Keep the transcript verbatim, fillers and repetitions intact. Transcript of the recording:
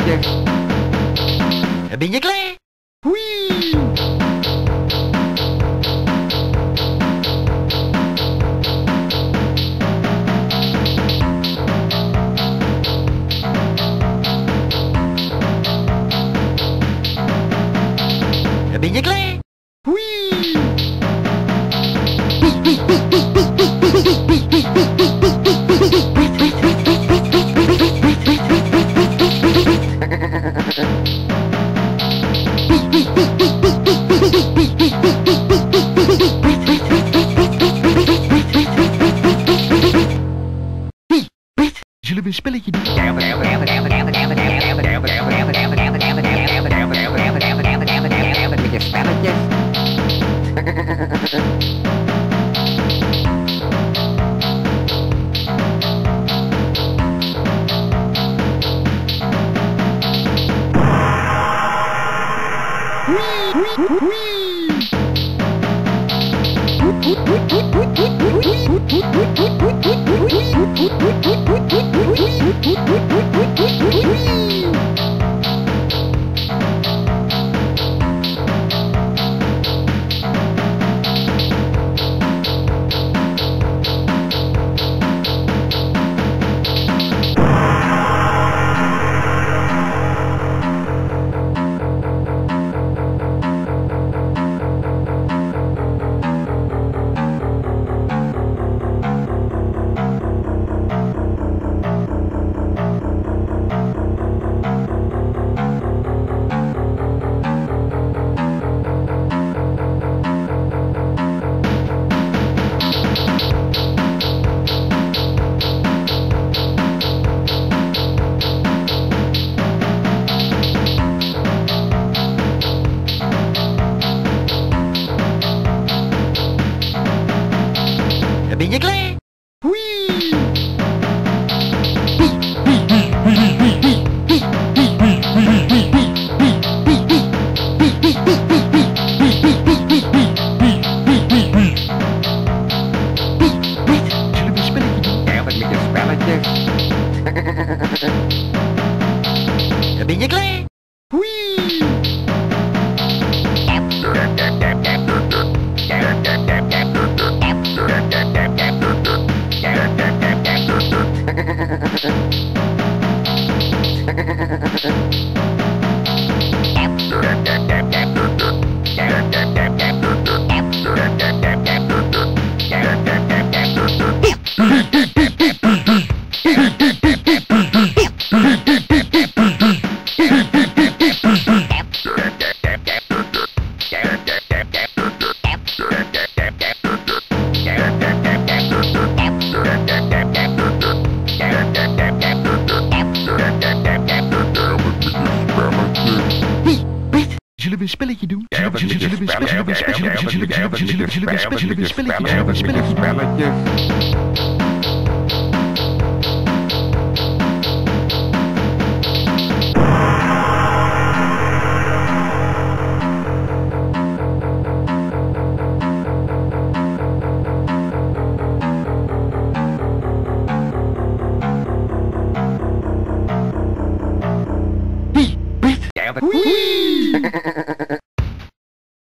spelletjes. Ben je klaar? Wee! Ben je klaar? Wee! Zullen we een spelletje doen? Met je spelletjes. Ben je klaar? Wee! Zullen we een spelletje doen? Ja, met je spelletjes. Ben je klaar? Wee! Zullen we een spelletje doen? Zullen we een spelletje doen? Zullen we een spelletje doen? Zullen we een spelletje doen? Wee!